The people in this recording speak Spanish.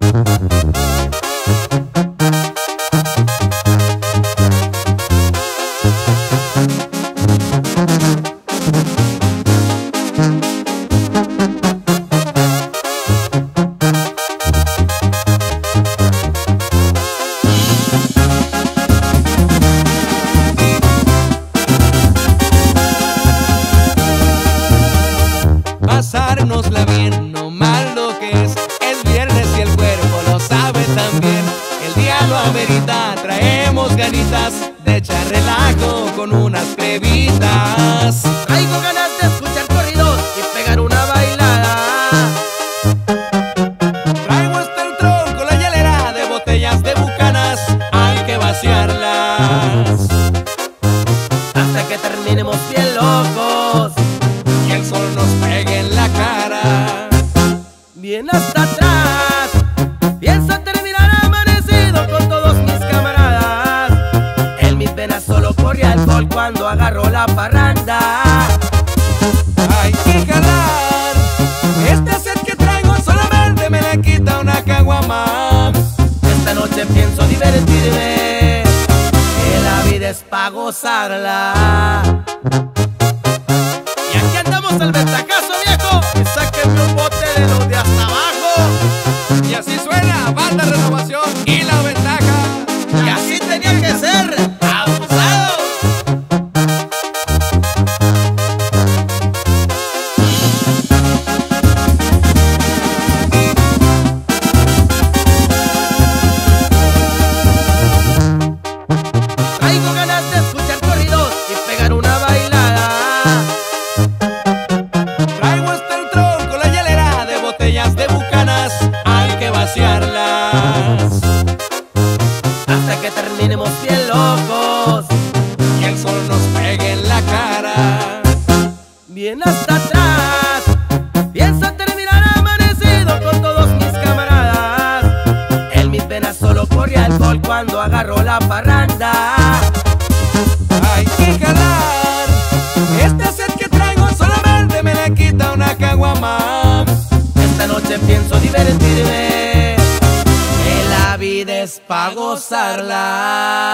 Pasárnosla bien, no mal lo que es viernes y el cuerpo lo sabe también. El día lo amerita, traemos ganitas de echar relajo con unas crevitas. Traigo ganas de escuchar corridos y pegar una bailada. Traigo hasta el tronco, la hielera de botellas de Bucanas, hay que vaciarlas Hasta que terminemos bien locos y el sol nos pegue en la cara. bien hasta atrás. Pienso terminar amanecido con todos mis camaradas. En mis venas solo corre alcohol cuando agarro la parranda. Hay que jalar, esta sed que traigo solamente me la quita una caguama. Esta noche pienso divertirme, que la vida es pa' gozarla. Y aquí andamos al ventajazo, viejo, y sáquenme un bote de los de hasta abajo. Y así suena Banda Renovación y La Ventaja. Y así tenía que ser, abusado. Traigo ganas de escuchar corridos y pegar una bailada. Traigo hasta el tronco, la hielera de botellas de Bucanas, hay que vaciarlas Hasta que terminemos bien locos, y el sol nos pegue en la cara. bien hasta atrás. Pienso terminar amanecido con todos mis camaradas. En mis venas solo corre alcohol cuando agarro la parranda. Hay que jalar, esta sed que traigo solamente me la quita una caguama. Esta noche pienso divertirme, que la vida es pa' gozarla.